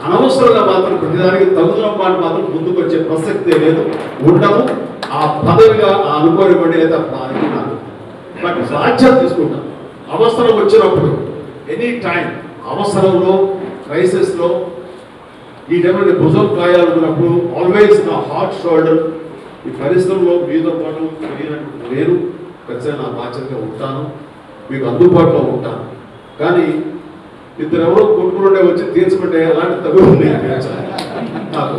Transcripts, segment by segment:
అనవసరంగా మాత్రం ప్రతిదానికి తగుదల మాట మాత్రం ముందుకు వచ్చే ప్రసక్తే లేదు. ఉండము ఆ పదవిగా అనుకోనివ్వండి లేదా అనుకున్నాను. బట్ బాధ్యత తీసుకుంటాను. అవసరం వచ్చినప్పుడు ఎనీ టైం అవసరంలో క్రైసిస్లో ఈ టైంలో భుజం కాయాలనుకున్నప్పుడు ఆల్వేస్ నా హార్ట్ షోల్డర్ ఈ పరిస్థితుల్లో మీతో పాటు నేను ఖచ్చితంగా నా బాధ్యతగా ఉంటాను, మీకు అందుబాటులో ఉంటాను. కానీ ఇద్దరు ఎవరో కొట్టుకుంటే వచ్చి తీర్చమంటే అలాంటి తగులు నాకు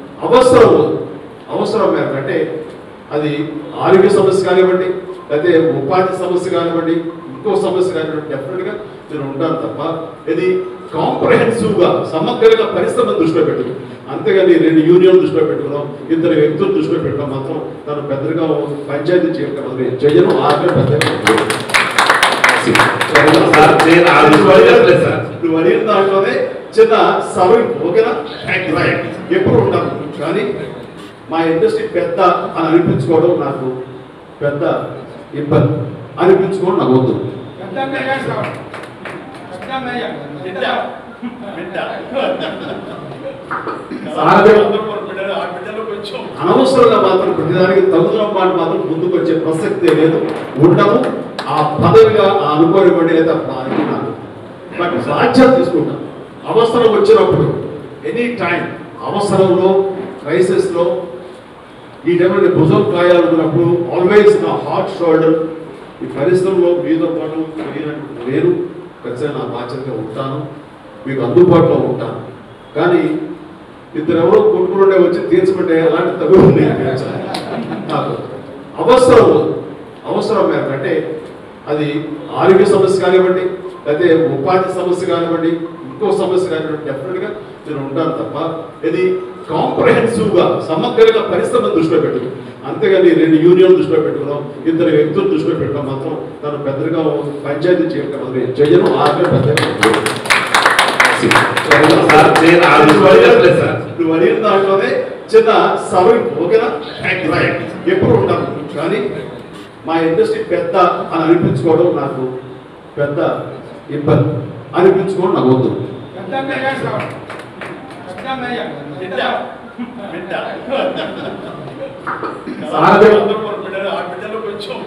అవసరం మేరకు అంటే అది ఆరోగ్య సమస్య కానివ్వండి, లేకపోతే ఉపాధి సమస్య కానివ్వండి, ఇంకో సమస్య కానివ్వండి, డెఫినెట్గా నేను ఉంటాను తప్ప ఇది కాంప్రహెన్సివ్గా సమగ్రంగా పరిశ్రమను దృష్టిలో పెట్టుకుని, అంతేగాని 2 యూనియన్ దృష్టిలో పెట్టుకున్నాం, 2 వ్యక్తులు దృష్టిలో పెట్టడం మాత్రం తను పెద్దగా పంచాయతీ చేయను. నువ్వు అడిగిన దాంట్లోనే చిన్న సవరింపు, ఓకేనా? ఎప్పుడు ఉంటాను. కానీ మా ఇండస్ట్రీ పెద్ద అని అనిపించుకోవడం నాకు పెద్ద ఇబ్బంది, అనిపించుకోవడం నాకు వద్దు. అనవసరంగా మాత్రం ప్రతిదానికి తగుదల మాట మాత్రం ముందుకు వచ్చే ప్రసక్తే లేదు. ఉండము ఆ పదవిగా అనుకోనివ్వండి లేదా అనుకున్నాను. బట్ బాధ్యత తీసుకుంటాను. అవసరం వచ్చినప్పుడు ఎనీ టైం అవసరంలో క్రైసిస్లో ఈ టైంలో భుజం కాయాలనుకున్నప్పుడు ఆల్వేస్ నా హార్ట్ షోల్డర్ ఈ పరిస్థితుల్లో మీతో పాటు నేను ఖచ్చితంగా నా బాధ్యతగా ఉంటాను, మీకు అందుబాటులో ఉంటాను. కానీ ఇద్దరు ఎవరో కొట్టుకుంటే వచ్చి తీర్చమంటే అలాంటి తగులు నాకు అవసరం మేరకు అంటే అది ఆరోగ్య సమస్య కానివ్వండి, లేకపోతే ఉపాధి సమస్య కానివ్వండి, ఇంకో సమస్య కానివ్వండి, డెఫినెట్గా నేను ఉంటాను తప్ప ఇది కాంప్రహెన్సివ్గా సమగ్రంగా పరిశ్రమను దృష్టిలో పెట్టుకుని, అంతేగాని 2 యూనియన్ దృష్టిలో పెట్టుకున్నాం, 2 వ్యక్తులు దృష్టిలో పెట్టడం మాత్రం తను పెద్దగా పంచాయతీ చేయను. నువ్వు అడిగిన దాంట్లోనే చిన్న సవరింపు, ఓకేనా? ఎప్పుడు ఉంటాను. కానీ మా ఇండస్ట్రీ పెద్ద అని అనిపించుకోవడం నాకు పెద్ద ఇబ్బంది, అనిపించుకోవడం నాకు వద్దు.